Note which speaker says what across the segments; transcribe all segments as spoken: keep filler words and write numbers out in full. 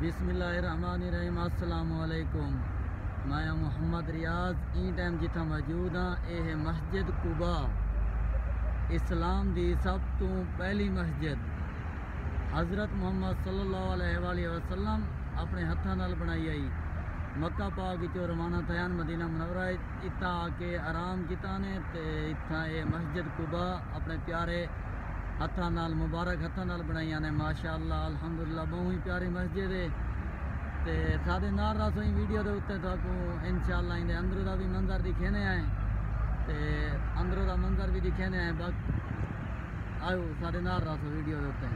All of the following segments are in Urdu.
Speaker 1: بسم اللہ الرحمن الرحیم۔ السلام علیکم۔ میں محمد ریاض این ٹائم جتھا موجود ہاں اے ہے مسجد قباء، اسلام دی سب تو پہلی مسجد۔ حضرت محمد صلی اللہ علیہ وآلہ وسلم اپنے ہتھاں نال بنائی آئی، مکہ پاک وچوں روانہ تھیان مدینہ منورہ اتھا آ کے آرام کیتا نے تے اتھا اے مسجد قباء اپنے پیارے ہتھاں نال مبارک ہتھاں نال بنائی نے ماشاءاللہ الحمدللہ بہت ہی پیاری مسجد ہے۔ تے سادے نال راسو ہی ویڈیو دے اوتے تاکو انشاءاللہ اندے اندروں دا بھی منظر دکھینے آئے تے اندروں دا منظر بھی دکھینے آئے۔ باقی آئو سادے نال راسو ویڈیو دے اوتے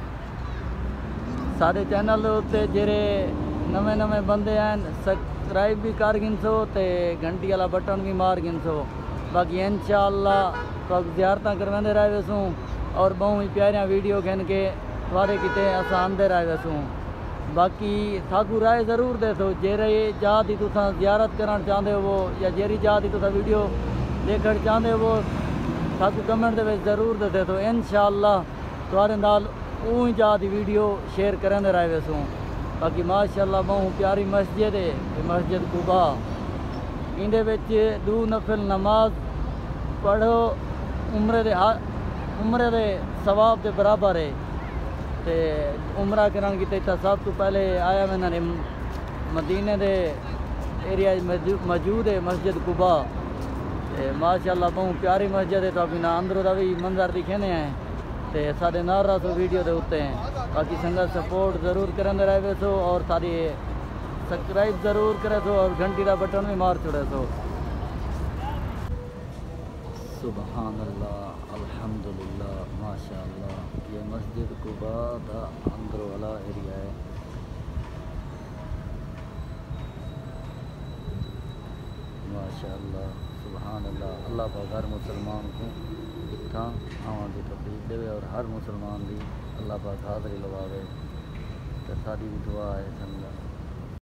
Speaker 1: سادے چینل دے اوتے جڑے نویں نویں بندے ہیں سبسکرائب بھی کر گنسو تے گھنٹی والا بٹن بھی مار گنسو۔ باقی انشاءاللہ تو زیارتاں کروندے رہے ویسوں اور بہت ہی پیاریاں ویڈیو گھن کے توارے کتے آسان دے رہے ویسوں۔ باقی ساکو رائے ضرور دے تو جیرے جا دی تو زیارت کرنا چاہتے ہو یا جیری جا دی تو ویڈیو دیکھنا چاہتے ہو ساکو کمنٹ دے وچ ضرور دے تو انشاءاللہ توارے نال اوہی جا دی ویڈیو شیئر کرندے رہے ویسوں۔ باقی ماشاءاللہ بہت پیاری مسجد ہے مسجد قباء۔ اندے وچ دو نفل نماز پڑھو عمرے دے عمرے دے ثواب دے برابر ہے تے عمرہ کرن کی تے سب تو پہلے آیا میں نے مدینے دے ایریا موجود ہے مسجد قباء تے ماشاءاللہ بہت پیاری مسجد ہے۔ تو ابھی نا اندروں دا بھی منظر دکھنے ہیں تے سارے نال راسو ویڈیو دے اوتے ہیں۔ باقی سنگت سپورٹ ضرور کرندے رہے ویسو اور ساری سبسکرائب ضرور کرے سو اور گھنٹی دا بٹن بھی مار چھوڑے سو۔ سبحان اللہ الحمدللہ ماشاءاللہ یہ مسجد قباء دا اندر والا ایریا ہے۔ ماشاءاللہ سبحان اللہ اللہ پاک ہر مسلمان کو اتھاں آواں دی توفیق دے اور ہر مسلمان دی اللہ پاک حاضری لواوے تے ساری بھی دعا ہے سنگا۔